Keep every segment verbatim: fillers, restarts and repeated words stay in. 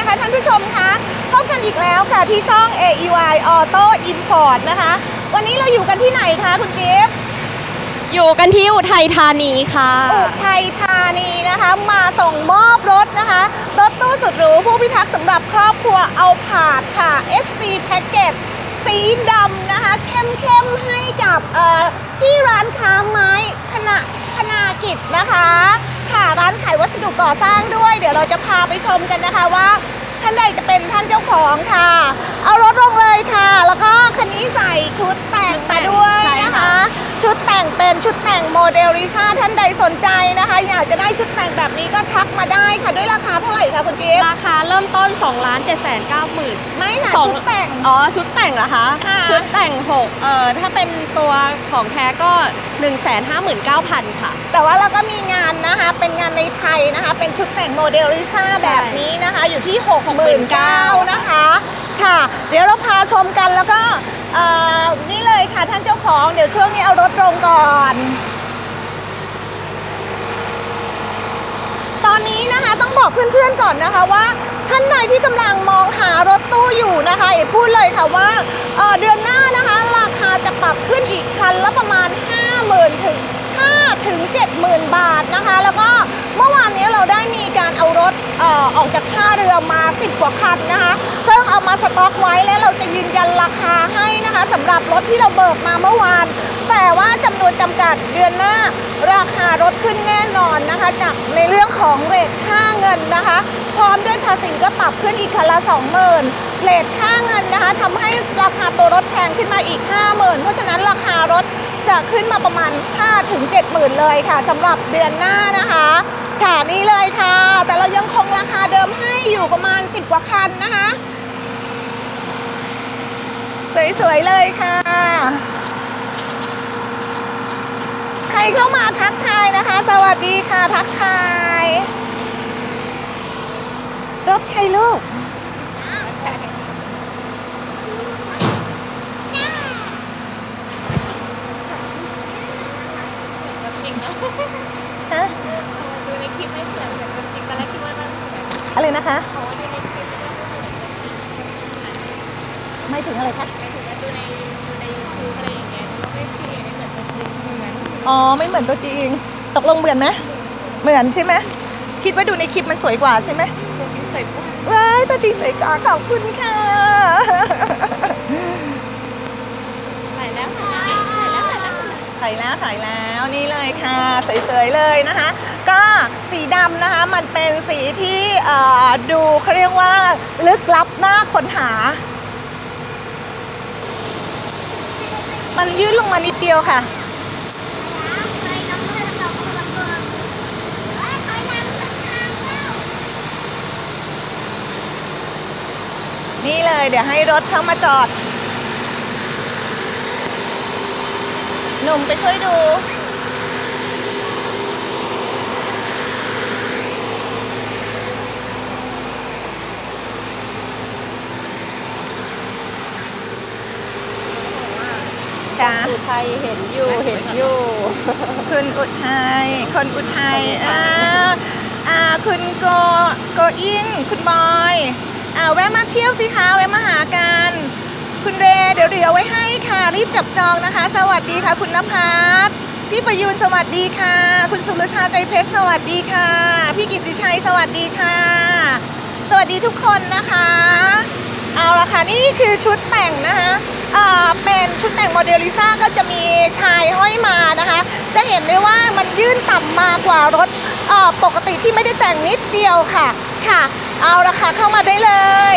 ค่ะท่านผู้ชมคะพบกันอีกแล้วค่ะที่ช่อง เอ อี วาย Auto Import นะคะวันนี้เราอยู่กันที่ไหนคะคุณจิ๊บอยู่กันที่อุทัยธานีค่ะอุทัยธานีนะคะมาส่งมอบรถนะคะรถตู้สุดหรูผู้พิทักษ์สำหรับครอบครัวเอาผาดค่ะ เอส ซี Package สีดำนะคะเข้มๆให้กับที่ร้านค้าไม้คณะคณากิจนะคะค่ะร้านขายวัสดุก่อสร้างด้วยเดี๋ยวเราจะพาไปชมกันนะคะว่าท่านใดจะเป็นท่านเจ้าของค่ะเอารถลงเลยค่ะแล้วก็คันนี้ใส่ชุดแต่งมาด้วยนะคะชุดแต่งเป็นชุดแต่งโมเดลลิซ่าท่านใดสนใจนะคะอยากจะได้ชุดแต่งแบบนี้ก็ทักมาได้ค่ะด้วยราคาเท่าไหร่คะคุณจิ๊บราคาเริ่มต้น สองล้านเจ็ดแสนเก้าหมื่นไม่ค่ะชุดแต่งอ๋อชุดแต่งเหรอคะชุดแต่งหกเอ่อถ้าเป็นตัวของแท้ก็ หนึ่งแสนห้าหมื่นเก้าพัน ค่ะแต่ว่าเราก็มีงานนะคะเป็นงานในไทยนะคะเป็นชุดแต่งโมเดลลิซ่าแบบนี้นะคะอยู่ที่ หกหมื่นเก้าพัน นะคะค่ะเดี๋ยวเราพาชมกันแล้วก็นี่เลยค่ะท่านเจ้าของเดี๋ยวช่วงนี้เอารถลงก่อนตอนนี้นะคะต้องบอกเพื่อนๆก่อนนะคะว่าท่านใดที่กำลังมองหารถตู้อยู่นะคะเอ๋พูดเลยค่ะว่าเเดือนหน้านะคะราคาจะปรับขึ้นอีกคันละประมาณ ห้าหมื่น ถึง ห้าถึงเจ็ดหมื่น บาทนะคะแล้วก็เมื่อวานนี้เราได้มีการเอารถเอ่อออกจากท่าเรือมาสิบกว่าคันนะคะซึ่งเอามาสต็อกไว้และเราจะยืนยันราคาให้นะคะสำหรับรถที่เราเบิกมาเมื่อวานแต่ว่าจำนวนจำกัดเดือนหน้าราคารถขึ้นแน่นอนนะคะจากในเรื่องของเรทค่าเงินนะคะพร้อมด้วยภาษีก็ปรับขึ้นอีกคันละ สองหมื่น เรทค่าเงินนะคะทำให้ราคาตัวรถแพงขึ้นมาอีก ห้าหมื่น เพราะฉะนั้นราคารถจะขึ้นมาประมาณ ห้าถึงเจ็ดหมื่น เลยค่ะสำหรับเดือนหน้านะคะค่ะนี่เลยค่ะแต่เรายังคงราคาเดิมให้อยู่ประมาณสิบกว่าคันนะคะสวยๆเลยค่ะใครเข้ามาทักทายนะคะสวัสดีค่ะทักทายรถใครลูกฮะดูในคลิปไม่เหมือนเหมือนจริงตอนแรกคิดว่ามันอะไรนะคะไม่ถึงอะไรคะไม่ถึงว่าดูในดูในยูทูบอะไรอย่างเงี้ยก็ไม่จริงไม่เหมือนตัวจริงเหมือนอ๋อไม่เหมือนตัวจริงตกลงเหมือนไหมเหมือนใช่ไหมคิดว่าดูในคลิปมันสวยกว่าใช่ไหมตัวจริงสวยกว่าว้ายตัวจริงสวยกว่าขอบคุณค่ะถ่ายแล้วค่ะถ่ายแล้วถ่ายแล้วถ่ายแล้วถ่ายแล้วนี่เลยค่ะสวยๆเลยนะคะก็สีดำนะคะมันเป็นสีที่ดูเขาเรียกว่าลึกลับน่าค้นหามันยื่นลงมานิดเดียวค่ะนี่เลยเดี๋ยวให้รถเข้ามาจอดหนุ่มไปช่วยดูอุทัยเห็นอยู่เห็นอยู่คุณอุทัยคนอุทัยอ่าอ่าคุณโกโกอินคุณบอยอ่าแวะมาเที่ยวสิคะแวะมาหากันคุณเรเดี๋ยวเดี๋ยวไว้ให้ค่ะรีบจับจองนะคะสวัสดีค่ะคุณณภัสพี่ประยูนสวัสดีค่ะคุณสุรชาใจเพชรสวัสดีค่ะพี่กิตติชัยสวัสดีค่ะสวัสดีทุกคนนะคะเอาละค่ะนี่คือชุดแต่งนะคะเป็นชุดแต่งโมเดลลิซ่าก็จะมีชายห้อยมานะคะจะเห็นได้ว่ามันยื่นต่ำมากว่ารถปกติที่ไม่ได้แต่งนิดเดียวค่ะค่ะเอาละค่ะเข้ามาได้เลย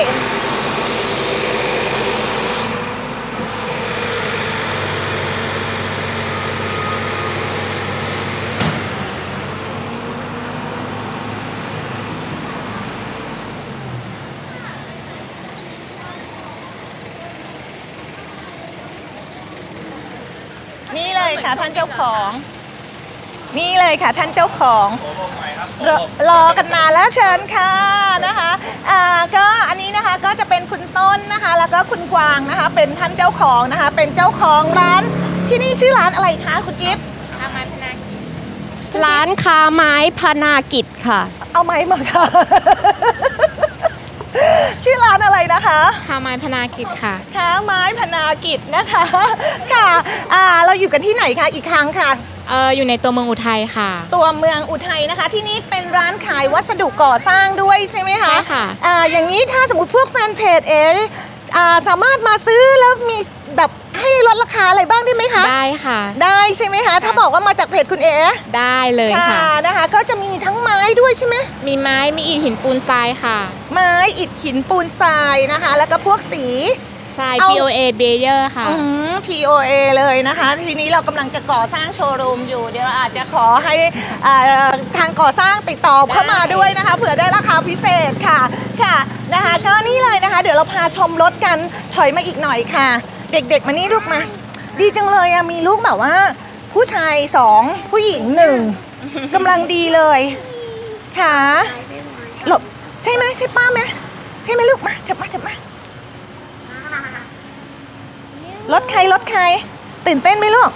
นี่เลยค่ะท่านเจ้าของนี่เลยค่ะท่านเจ้าของรอ, รอกันมาแล้วเชิญค่ะนะคะอ่าก็อันนี้นะคะก็จะเป็นคุณต้นนะคะแล้วก็คุณกวางนะคะเป็นท่านเจ้าของนะคะเป็นเจ้าของร้านที่นี่ชื่อร้านอะไรคะคุณจิ๊บค้าไม้พนากิจร้านค้าไม้พนากิจค่ะเอาไม้มาค่ะชื่อร้านอะไรนะคะค้าไม้พนากิจค่ะค้าไม้พนากิจนะคะค่ะอ่าเราอยู่กันที่ไหนคะอีกครั้งค่ะเอออยู่ในตัวเมืองอุทัยค่ะตัวเมืองอุทัยนะคะที่นี่เป็นร้านขายวัสดุก่อสร้างด้วยใช่ไหมคะใช่ค่ะอ่าอย่างนี้ถ้าสมมติพวกแฟนเพจเอ๋อ่าสามารถมาซื้อแล้วมีแบบให้ลดราคาอะไรบ้างได้ไหมคะได้ค่ะได้ใช่ไหมคะถ้าบอกว่ามาจากเพจคุณเอ๋ได้เลยค่ะนะคะก็จะมีทั้งไม้ด้วยใช่ไหมมีไม้มีอิฐหินปูนทรายค่ะไม้อิฐหินปูนทรายนะคะแล้วก็พวกสีทราย ที โอ เอ Bayer ค่ะที โอ เอ เลยนะคะทีนี้เรากำลังจะก่อสร้างโชว์รูมอยู่เดี๋ยวเราอาจจะขอให้ทางก่อสร้างติดต่อเข้ามาด้วยนะคะเผื่อได้ราคาพิเศษค่ะค่ะนะคะก็นี่เลยนะคะเดี๋ยวเราพาชมรถกันถอยมาอีกหน่อยค่ะเด็กๆมานี่ลูกมาดีจังเลยอะมีลูกแบบว่าผู้ชายสองผู้หญิงหนึ่งกำลังดีเลยค่ะหลบใช่ไหมใช่ป้าไหมใช่ไหมลูกมาเถิบมาเถิบมารถใครรถใครตื่นเต้นไหมลูก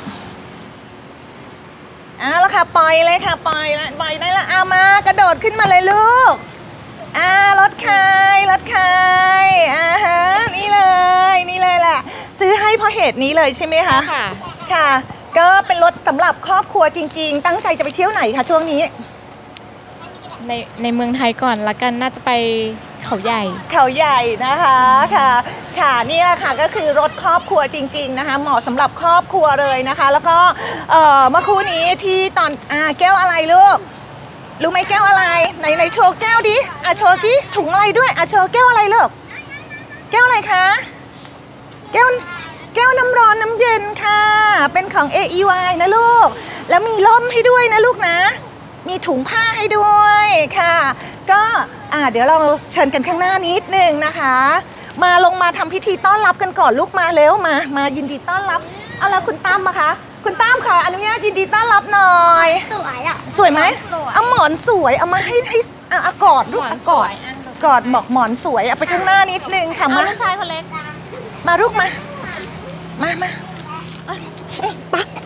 เอาละค่ะปล่อยเลยค่ะปล่อยละปล่อยได้ละเอามากระโดดขึ้นมาเลยลูกอ่ารถใครรถใครอ่าฮะนี่เลยนี่เลยแหละซื้อให้เพราะเหตุนี้เลยใช่ไหมคะค่ะค่ะก็เป็นรถสำหรับครอบครัวจริงๆตั้งใจจะไปเที่ยวไหนคะช่วงนี้ในในเมืองไทยก่อนละกันน่าจะไปเขาใหญ่เขาใหญ่นะคะค่ะค่ะนี่แหละค่ะก็คือรถครอบครัวจริงๆนะคะเหมาะสำหรับครอบครัวเลยนะคะแล้วก็เอ่อเมื่อคู่นี้ที่ตอนอ่าแก้วอะไรลูกรู้ไหมแก้วอะไรไหนไหนโชว์แก้วดิอ่ะโชว์สิถุงอะไรด้วยอ่ะโชว์แก้วอะไรลูกแก้วอะไรคะแก้วแก้วน้ำร้อนน้ำเย็นค่ะเป็นของ เอ อี วาย นะลูกแล้วมีร่มให้ด้วยนะลูกนะมีถุงผ้าให้ด้วยค่ะก็อ่าเดี๋ยวเราเชิญกันข้างหน้านิดนึงนะคะมาลงมาทำพิธีต้อนรับกันก่อนลูกมาเร็วมามายินดีต้อนรับเอาละคุณตั้มมาคะคุณตั้มขออนุญาตยินดีต้อนรับหน่อยสวยอ่ะสวยไหมเอาหมอนสวยเอามาให้ให้อ่ะกอดลูกกอดกอดหมอกหมอนสวยเอาไปข้างหน้านิดนึงค่ะมาลูกชายคนเล็กมาลูกมามามาปัก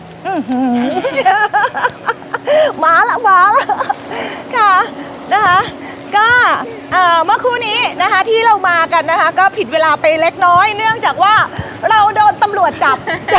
มาละมาละค่ะนะคะก็เมื่อคู่นี้นะคะที่เรามากันนะคะก็ผิดเวลาไปเล็กน้อยเนื่องจากว่าเราโดนตำรวจจับ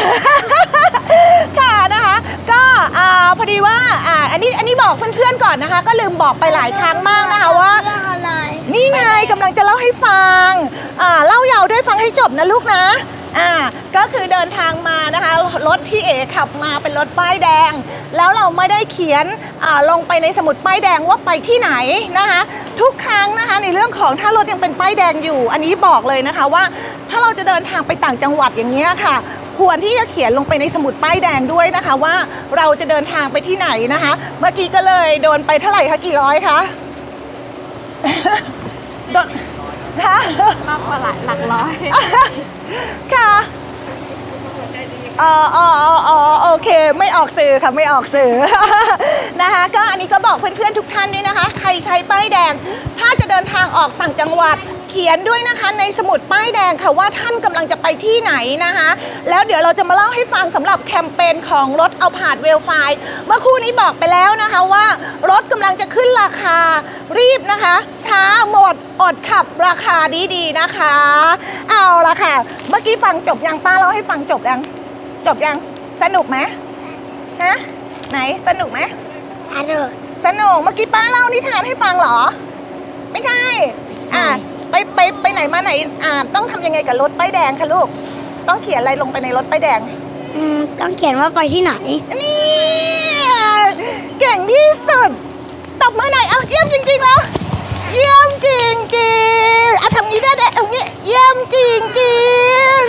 ค่ะนะคะก็พอดีว่าอันนี้อันนี้บอกเพื่อนๆก่อนนะคะก็ลืมบอกไปหลายครั้งมากนะคะว่านี่ไงกำลังจะเล่าให้ฟังเล่ายาวด้วยฟังให้จบนะลูกนะอ่าก็คือเดินทางมานะคะรถที่เอ๋ขับมาเป็นรถป้ายแดงแล้วเราไม่ได้เขียนอ่าลงไปในสมุดป้ายแดงว่าไปที่ไหนนะคะทุกครั้งนะคะในเรื่องของถ้ารถยังเป็นป้ายแดงอยู่อันนี้บอกเลยนะคะว่าถ้าเราจะเดินทางไปต่างจังหวัดอย่างเงี้ยค่ะควรที่จะเขียนลงไปในสมุดป้ายแดงด้วยนะคะว่าเราจะเดินทางไปที่ไหนนะคะเมื่อกี้ก็เลยโดนไปเท่าไหร่คะกี่ร้อยคะโดนค่ะมากกว่าหลักหลักร้อยค่ะอ๋ออ๋ออ๋อโอเคไม่ออกสื่อค่ะไม่ออกสื่อนะคะก็อันนี้ก็บอกเพื่อนๆทุกท่านด้วยนะคะใครใช้ป้ายแดงถ้าจะเดินทางออกต่างจังหวัดเขียนด้วยนะคะในสมุดป้ายแดงค่ะว่าท่านกำลังจะไปที่ไหนนะคะแล้วเดี๋ยวเราจะมาเล่าให้ฟังสำหรับแคมเปญของรถเอาผาดเวลไฟเมื่อคู่นี้บอกไปแล้วนะคะว่ารถกำลังจะขึ้นราคารีบนะคะช้าหมดอดขับราคาดีๆนะคะเอาละค่ะเมื่อกี้ฟังจบยังป้าเล่าให้ฟังจบยังจบยังสนุกไหมฮะไหนสนุกไหมสนุกสนุกเมื่อกี้ป้าเล่านิทานให้ฟังเหรอไม่ใช่อ่าไปไปไปไหนมาไหนอ่าต้องทำยังไงกับรถป้ายแดงคะลูกต้องเขียนอะไรลงไปในรถป้ายแดงอืมต้องเขียนว่าไปที่ไหนนี่เก่งที่สุดตบมือหน่อยเอาเยี่ยมจริงๆแล้วเยี่ยมจริงจริงอ่ะทำงี้ได้ได้ตรงนี้เยี่ยมจริงจริง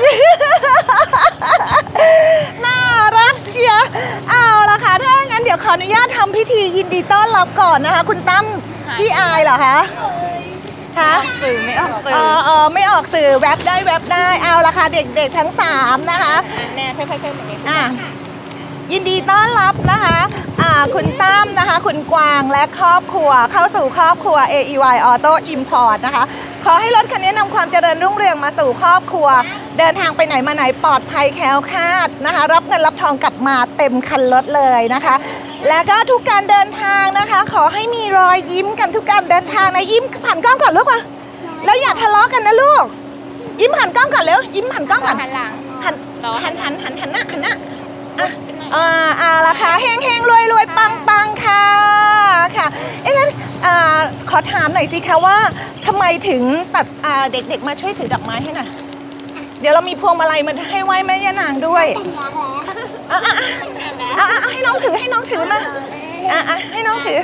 น่ารักเชียเอาละค่ะถ้างั้นเดี๋ยวขออนุญาตทำพิธียินดีต้อนรับก่อนนะคะคุณตั้มพี่อายเหรอคะคะสื่อไม่ออกสื่ออ๋อไม่ออกสื่อแวบได้แวบได้เอาละค่ะเด็กๆทั้งสามนะคะแม่ค่อยๆช่วยแบบนี้อ่ะยินดีต้อนรับนะคะอ่าคุณตั้มนะคะคุณกวางและครอบครัวเข้าสู่ครอบครัว เอ อี วาย Auto Import นะคะขอให้รถคันนี้นำความเจริญรุ่งเรืองมาสู่ครอบครัวเดินทางไปไหนมาไหนปลอดภัยแคล้วคลาดนะคะรับเงินรับทองกลับมาเต็มคันรถเลยนะคะแล้วก็ทุกการเดินทางนะคะขอให้มีรอยยิ้มกันทุกการเดินทางนะยิ้มผ่านกล้องก่อนลูกมาแล้วอย่าทะเลาะกันนะลูกยิ้มหันกล้องก่อนเร็วยิ้มหันกล้องก่อนหันหลังหันหันหันหันหันหน้าหันหน้าอ่ะอ่าอ่าละค่ะเฮงเฮงรวยรวยปังปังค่ะค่ะเอ๊ะงั้นอ่าขอถามหน่อยสิคะว่าทำไมถึงตัดอ่าเด็กๆมาช่วยถือดอกไม้ให้หน่อยเดี๋ยวเรามีพวงมาลัยมาให้ไหว้แม่ย่านางด้วยอ่ะอ่ะอ่ะอ่ะให้น้องถือให้น้องถือมาอ่ะอ่ะให้น้องถือ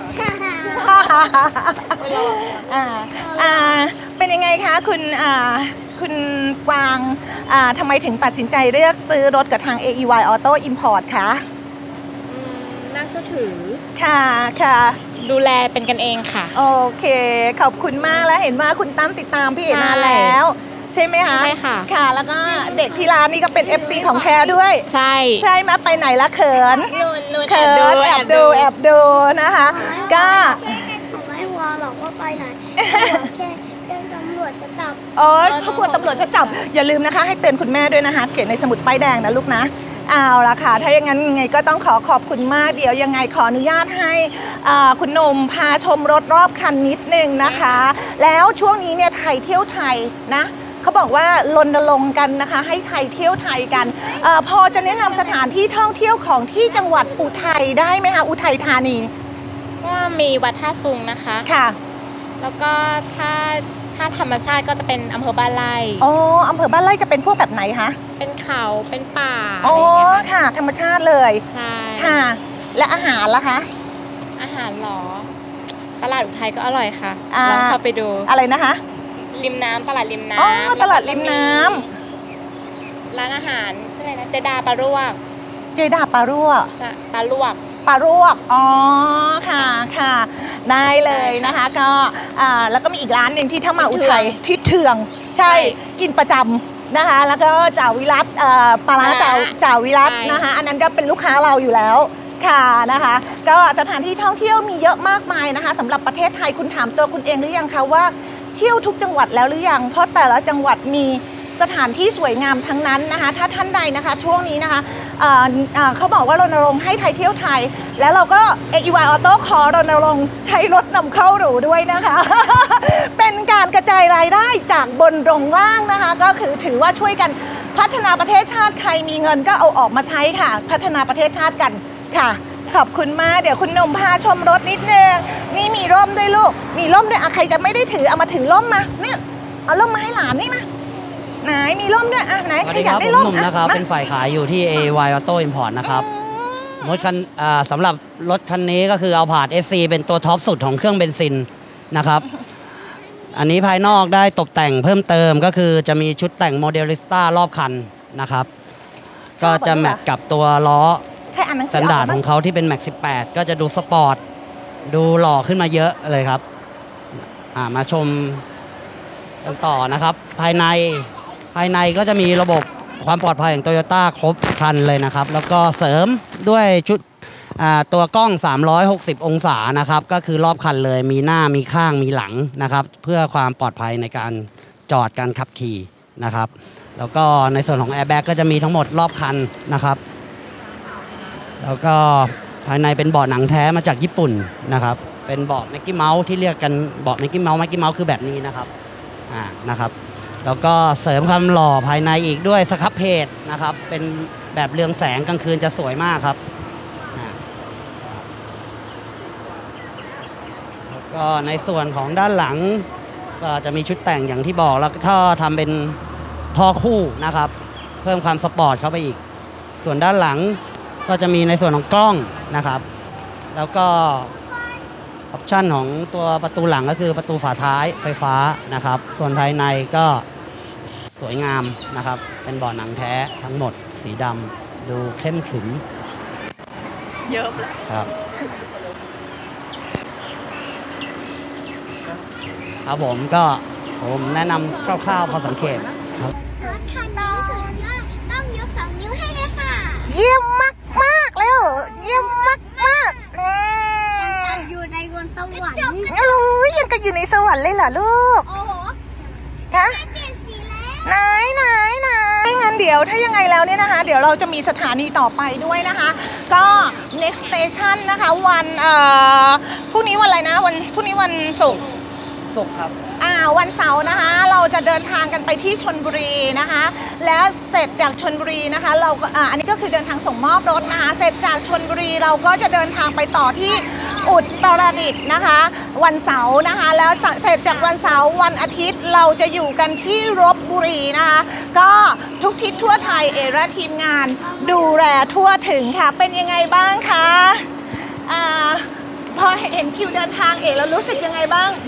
อ่าอ่าเป็นยังไงคะคุณอ่าคุณกวางอ่าทำไมถึงตัดสินใจเลือกซื้อรถกับทาง เอ อี วาย Auto Import คะน่าเชื่อถือค่ะค่ะดูแลเป็นกันเองค่ะโอเคขอบคุณมากแล้วเห็นว่าคุณตั้มติดตามพี่เอ๋นานแล้วใช่ไหมคะใช่ค่ะค่ะแล้วก็เด็กที่ร้านนี่ก็เป็น เอฟ ซี ของแท้ด้วยใช่ใช่ไหมไปไหนละเขินเขินแอบดูแอบดูนะคะก็ไม่วอหรอกว่าไปไหนแค่แค่ตำรวจจะจับอ๋อเขากลัวตำรวจจะจับอย่าลืมนะคะให้เตือนคุณแม่ด้วยนะคะเขียนในสมุดป้ายแดงนะลูกนะเอาละค่ะถ้าอย่างนั้นยังไงก็ต้องขอขอบคุณมากเดี๋ยวยังไงขออนุญาตให้คุณหนุ่มพาชมรถรอบคันนิดนึงนะคะแล้วช่วงนี้เนี่ยไทยเที่ยวไทยนะเขาบอกว่ารณรงค์กันนะคะให้ไทยเที่ยวไทยกันอพอจะแนะนำสถานที่ท่องเที่ยวของที่จังหวัดอุทัยได้ไหมคะอุทัยธานีก็มีวัดท่าซุงนะคะค่ะแล้วก็ถ้าถ้าธรรมชาติก็จะเป็นอำเภอบ้านไร่อ๋ออำเภอบ้านไร่จะเป็นพวกแบบไหนคะเป็นเขาเป็นป่าอ๋อค่ะธรรมชาติเลยใช่ค่ะและอาหารล่ะคะอาหารหรอตลาดอุทัยก็อร่อยค่ะลองเข้าไปดูอะไรนะคะริมน้ำตลาดริมน้ำอ๋อตลาดริมน้ำร้านอาหารชื่ออะไรนะเจดาปลาลวกเจดาปลาลวกปลาลวกปลาลวกอ๋อค่ะค่ะได้เลยนะคะก็อ่าแล้วก็มีอีกร้านหนึ่งที่ถ้ามาอุทัยทิศเทืองใช่กินประจำนะคะแล้วก็จ่าวิรัตปลาร้าจ่าจ่าวิรัตนะคะอันนั้นก็เป็นลูกค้าเราอยู่แล้วค่ะนะคะก็สถานที่ท่องเที่ยวมีเยอะมากมายนะคะสำหรับประเทศไทยคุณถามตัวคุณเองหรือยังคะว่าเที่ยวทุกจังหวัดแล้วหรือยังเพราะแต่ละจังหวัดมีสถานที่สวยงามทั้งนั้นนะคะถ้าท่านใดนะคะช่วงนี้นะคะเขาบอกว่ารณรงค์ให้ไทยเที่ยวไทยแล้วเราก็ เอ อี วาย Auto ขอรณรงค์ใช้รถนำเข้าหรูด้วยนะคะ เป็นการกระจายรายได้จากบนลงล่างนะคะก็คือถือว่าช่วยกันพัฒนาประเทศชาติใครมีเงินก็เอาออกมาใช้ค่ะพัฒนาประเทศชาติกันค่ะขอบคุณมากเดี๋ยวคุณนมพาชมรถนิดนึงนี่มีร่มด้วยลูกมีร่มด้วยอะใครจะไม่ได้ถือเอามาถือร่มมาเนี่ยเอาร่มมาให้หลานนี่มาไหนมีร่มด้วยอ่ะไหนใครอยากได้ร่มผมนะครับเป็นฝ่ายขายอยู่ที่ เอ วาย Auto Import นะครับสมมติคันสำหรับรถคันนี้ก็คือเอาผาด เอส ซี เป็นตัวท็อปสุดของเครื่องเบนซินนะครับอันนี้ภายนอกได้ตกแต่งเพิ่มเติมก็คือจะมีชุดแต่งโมเดลิสต้ารอบคันนะครับก็จะแมทกับตัวล้อสแตนดาร์ดของเขาที่เป็น แม็กซ์ สิบแปด ก็จะดูสปอร์ตดูหล่อขึ้นมาเยอะเลยครับมาชมกันต่อนะครับภายในภายในก็จะมีระบบความปลอดภัยของ Toyota ครบครันเลยนะครับแล้วก็เสริมด้วยชุดตัวกล้องสามร้อยหกสิบองศานะครับก็คือรอบคันเลยมีหน้ามีข้างมีหลังนะครับเพื่อความปลอดภัยในการจอดการขับขี่นะครับแล้วก็ในส่วนของแอร์แบ็กก็จะมีทั้งหมดรอบคันนะครับแล้วก็ภายในเป็นเบาะหนังแท้มาจากญี่ปุ่นนะครับเป็นเบาะมิกกี้เมาส์ที่เรียกกันเบาะมิกกี้เมาส์มิกกี้เมาส์คือแบบนี้นะครับอ่านะครับแล้วก็เสริมความหล่อภายในอีกด้วยสครับเพจนะครับเป็นแบบเรืองแสงกลางคืนจะสวยมากครับแล้วก็ในส่วนของด้านหลังก็จะมีชุดแต่งอย่างที่บอกแล้วก็ทำเป็นท่อคู่นะครับเพิ่มความสปอร์ตเข้าไปอีกส่วนด้านหลังก็จะมีในส่วนของกล้องนะครับแล้วก็ออปชั่นของตัวประตูหลังก็คือประตูฝาท้ายไฟฟ้านะครับส่วนภายในก็สวยงามนะครับเป็นเบาะหนังแท้ทั้งหมดสีดำดูเข้มขรึมเยอะเลยครับครับผมก็ผมแนะนำคร่าวๆพอสังเกตครับรถคันนี้สุดยอดต้องยกสองนิ้วให้เลยค่ะเยี่ยมมากมากเลยเยี่ยมมากมากยังอยู่ในบนสวรรค์โอ้ยยังกันอยู่ในสวรรค์เลยเหรอลูกโอ้โหคะเปลี่ยนสีแล้วไหนไหนไหนงั้นเดี๋ยวถ้ายังไงแล้วเนี่ยนะคะเดี๋ยวเราจะมีสถานีต่อไปด้วยนะคะก็ next station นะคะวันเอ่อพรุ่งนี้วันอะไรนะวันพรุ่งนี้วันศุกร์ศุกร์ครับอ่าวันเสาร์นะคะเราจะเดินทางกันไปที่ชลบุรีนะคะแล้วเสร็จจากชลบุรีนะคะเราก็อ่าอันนี้ก็คือเดินทางส่งมอบรถนะคะเสร็จจากชลบุรีเราก็จะเดินทางไปต่อที่อุตรดิตถ์นะคะวันเสาร์นะคะแล้วเสร็จจากวันเสาร์วันอาทิตย์เราจะอยู่กันที่ลพบุรีนะคะก็ทุกทิศทั่วไทยเอและทีมงานดูแลทั่วถึงค่ะเป็นยังไงบ้างคะอ่าพอเห็นคิวเดินทางเอกแล้วรู้สึกยังไงบ้าง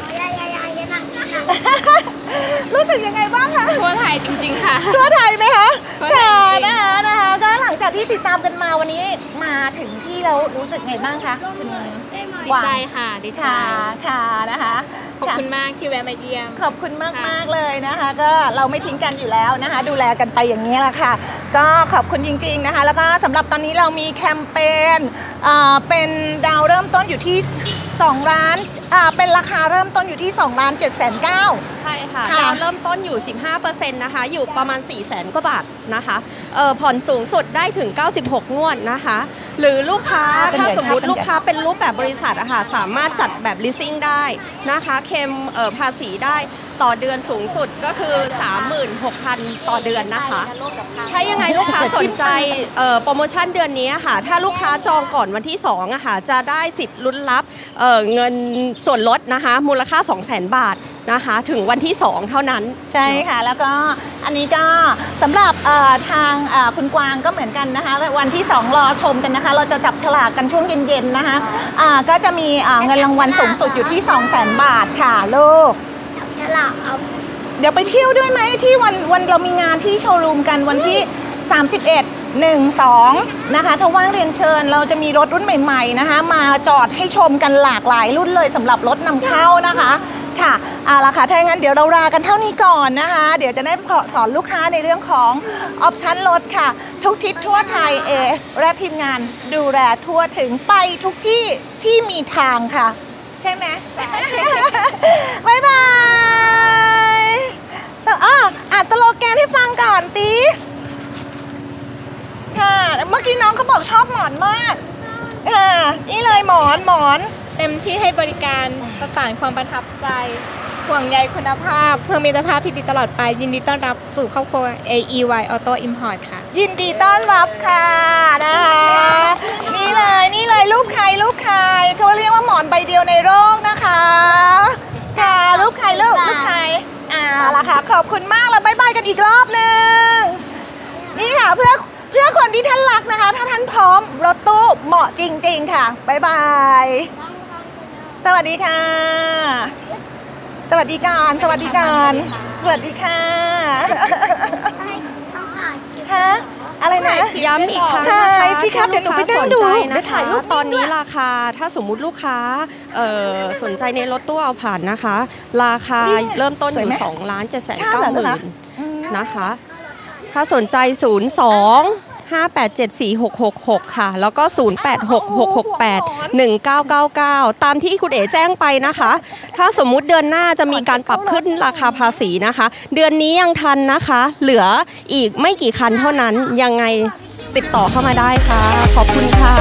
รู้สึกยังไงบ้างคะทั่วไทยจริงๆค่ะทั่วไทยไหมคะค่ะนะคะนะคะก็หลังจากที่ติดตามกันมาวันนี้มาถึงที่แล้วรู้สึกไงบ้างคะคุณดีใจค่ะดีใจค่ะนะคะขอบคุณมากที่แวะมาเยี่ยมขอบคุณมากมากเลยนะคะก็เราไม่ทิ้งกันอยู่แล้วนะคะดูแลกันไปอย่างนี้แหละค่ะก็ขอบคุณจริงๆนะคะแล้วก็สำหรับตอนนี้เรามีแคมเปญเป็นดาวเริ่มต้นอยู่ที่สองล้านเป็นราคาเริ่มต้นอยู่ที่สองล้านเจ็ดแสนเก้าใช่ค่ะดาวเริ่มต้นอยู่ สิบห้าเปอร์เซ็นต์ นะคะอยู่ประมาณ สี่แสน กว่าบาทนะคะเอ่อผ่อนสูงสุดได้ถึงเก้าสิบหกงวดนะคะหรือลูกค้าถ้าสมมุติลูกค้าเป็นรูปแบบบริษัทอะค่ะสามารถจัดแบบ leasing ได้นะคะเคลมเอ่อภาษีได้ต่อเดือนสูงสุดก็คือ สามหมื่นหกพัน ต่อเดือนนะคะถ้ายังไงลูกค้าสนใจเอ่อโปรโมชั่นเดือนนี้ค่ะถ้าลูกค้าจองก่อนวันที่สองอะค่ะจะได้สิทธิ์ลุ้นรับเอ่อเงินส่วนลดนะคะมูลค่า สองแสน บาทนะคะถึงวันที่สองเท่านั้นใช่ค่ะแล้วก็อันนี้ก็สำหรับทางคุณกวางก็เหมือนกันนะคะวันที่สองรอชมกันนะคะเราจะจับฉลากกันช่วงเย็นๆนะคะก็จะมีเงินรางวัลสูงสุดอยู่ที่ สองแสน บาทค่ะลูกฉลากเอาเดี๋ยวไปเที่ยวด้วยไหมที่วันวันเรามีงานที่โชว์รูมกันวันที่สามสิบเอ็ด หนึ่ง สองนะคะถ้าว่างเรียนเชิญเราจะมีรถรุ่นใหม่ๆนะคะมาจอดให้ชมกันหลากหลายรุ่นเลยสำหรับรถนำเข้านะคะค่ะเอาละค่ะถ้าอย่างนั้นเดี๋ยวเราลากันเท่านี้ก่อนนะคะเดี๋ยวจะได้สอนลูกค้าในเรื่องของออปชั่นรถค่ะทุกทิศทั่วไทยเอและทีมงานดูแลทั่วถึงไปทุกที่ที่มีทางค่ะใช่ไหมบ๊ายบายอ่ะอ่านสโลแกนให้ฟังก่อนตีค่ะเมื่อกี้น้องเขาบอกชอบหมอนมากค่ะนี่เลยหมอนหมอนเต็มที่ให้บริการประสานความประทับใจห่วงใยคุณภาพเพื่อมิตรภาพที่ดีตลอดไปยินดีต้อนรับสู่ครอบครัว เอ อี วาย Auto Import ค่ะยินดีต้อนรับค่ะนะคะนี่เลยนี่เลยรูปใครรูปใครเขาเรียกว่าหมอนใบเดียวในโลกนะคะค่ะรูปใครรูปรูปใครอ่าล่ะค่ะขอบคุณมากแล้วบ๊ายบายกันอีกรอบนึงนี่ค่ะเพื่อเพื่อคนที่ท่านรักนะคะถ้าท่านพร้อมรถตู้เหมาะจริงๆค่ะบ๊ายบายสวัสดีค่ะสวัสดีการสวัสดีการสวัสดีค่ะฮะอะไรนะย้ำอีกครั้งนะคะที่ครับเดี๋ยวหนูไปนั่งดูนะคะตอนนี้ราคาถ้าสมมุติลูกค้าสนใจในรถตู้เอาผ่านนะคะราคาเริ่มต้นอยู่ สองล้านเจ็ดแสนเก้าหมื่น นะคะถ้าสนใจศูนย์ สอง ห้า แปด เจ็ด สี่ หก หก หกค่ะแล้วก็ศูนย์ แปด หก หก หก แปด หนึ่ง เก้า เก้า เก้าตามที่คุณเอ๋แจ้งไปนะคะถ้าสมมุติเดือนหน้าจะมีการปรับขึ้นราคาภาษีนะคะเดือนนี้ยังทันนะคะเหลืออีกไม่กี่คันเท่านั้นยังไงติดต่อเข้ามาได้ค่ะขอบคุณค่ะ